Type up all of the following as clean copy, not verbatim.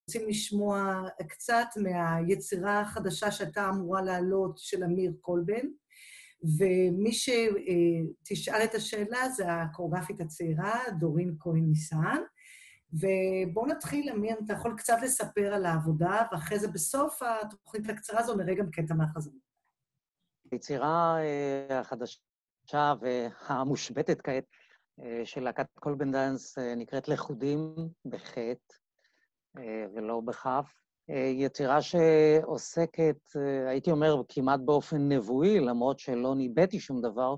רוצים לשמוע קצת מהיצירה החדשה שהייתה אמורה לעלות של אמיר קולבן, ומי שתשאל את השאלה זה הקוריאוגרפית הצעירה, דורין כהן ניסן. ובואו נתחיל, אמיר, אתה יכול קצת לספר על העבודה, ואחרי זה בסוף התוכנית הקצרה הזו נראה גם קטע מהחזון. היצירה החדשה והמושבתת כעת של להקת קולבן דאנס נקראת לכודים בחטא ולא בכף. יצירה שעוסקת, הייתי אומר, כמעט באופן נבואי, למרות שלא ניבאתי שום דבר,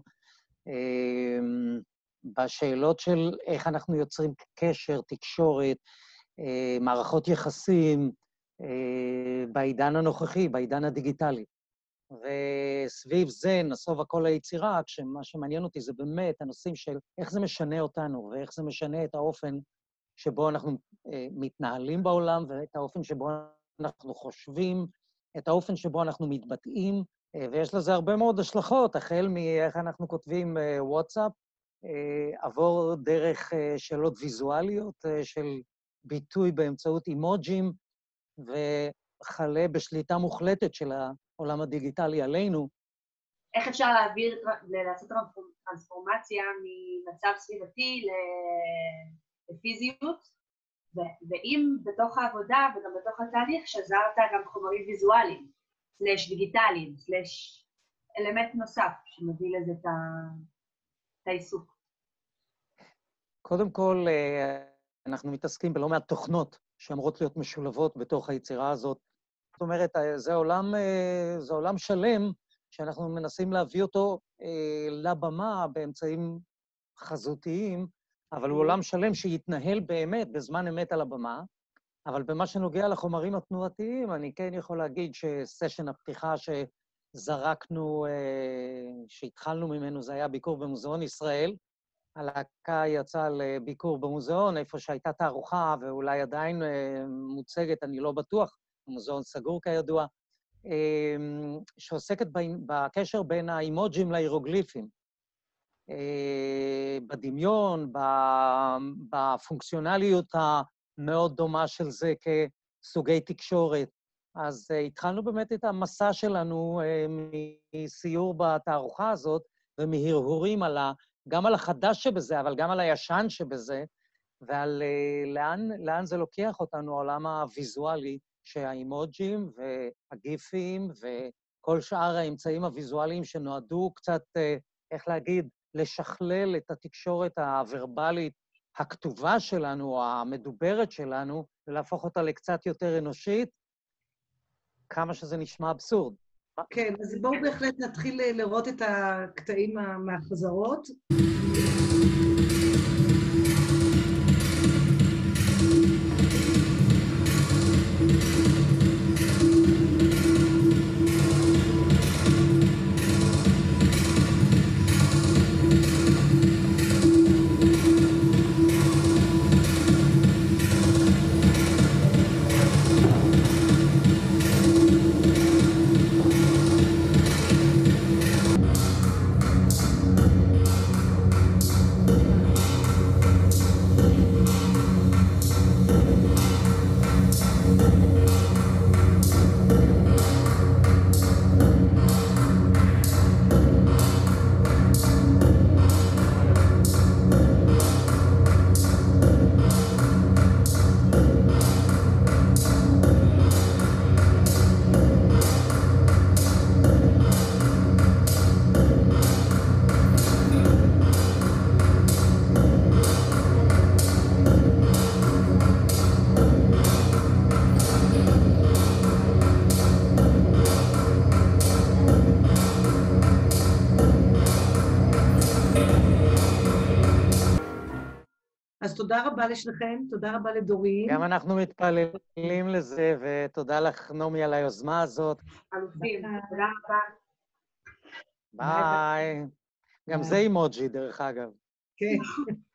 בשאלות של איך אנחנו יוצרים קשר, תקשורת, מערכות יחסים, בעידן הנוכחי, בעידן הדיגיטלי. וסביב זה נסוב הכל היצירה, כשמה שמעניין אותי זה באמת הנושאים של איך זה משנה אותנו, ואיך זה משנה את האופן שבו אנחנו מתנהלים בעולם, ואת האופן שבו אנחנו חושבים, את האופן שבו אנחנו מתבטאים, ויש לזה הרבה מאוד השלכות, החל מאיך אנחנו כותבים וואטסאפ, עבור דרך שאלות ויזואליות של ביטוי באמצעות אימוג'ים, וחלה בשליטה מוחלטת של העולם הדיגיטלי עלינו. איך אפשר לעשות טרנספורמציה ממצב סביבתי לפיזיות, ואם בתוך העבודה וגם בתוך התהליך שזרת גם חומרים ויזואליים, סלש דיגיטליים, סלש אלמנט נוסף שמביא לזה את העיסוק. קודם כל, אנחנו מתעסקים בלא מעט תוכנות שאמורות להיות משולבות בתוך היצירה הזאת. זאת אומרת, זה עולם שלם שאנחנו מנסים להביא אותו לבמה באמצעים חזותיים, אבל הוא עולם שלם שיתנהל באמת בזמן אמת על הבמה, אבל במה שנוגע לחומרים התנועתיים, אני כן יכול להגיד שסשן הפתיחה שזרקנו, שהתחלנו ממנו, זה היה ביקור במוזיאון ישראל. הלהקה יצאה לביקור במוזיאון, איפה שהייתה תערוכה, ואולי עדיין מוצגת, אני לא בטוח, המוזיאון סגור כידוע, שעוסקת בקשר בין האימוג'ים להירוגליפים. בדמיון, בפונקציונליות המאוד דומה של זה כסוגי תקשורת. אז התחלנו באמת את המסע שלנו מסיור בתערוכה הזאת, ומהרהורים גם על החדש שבזה, אבל גם על הישן שבזה, ועל לאן זה לוקח אותנו, העולם הוויזואלי, שהאימוג'ים והגיפים וכל שאר האמצעים הוויזואליים שנועדו קצת, איך להגיד, לשכלל את התקשורת הוורבלית הכתובה שלנו, או המדוברת שלנו, ולהפוך אותה לקצת יותר אנושית, כמה שזה נשמע אבסורד. כן, אז בואו בהחלט נתחיל לראות את הקטעים מהחזרות. אז תודה רבה לשניכם, תודה רבה לדורין. גם אנחנו מתפללים לזה, ותודה לך, נעמי, על היוזמה הזאת. אלופים, תודה רבה. ביי. גם זה אימוג'י, דרך אגב. כן.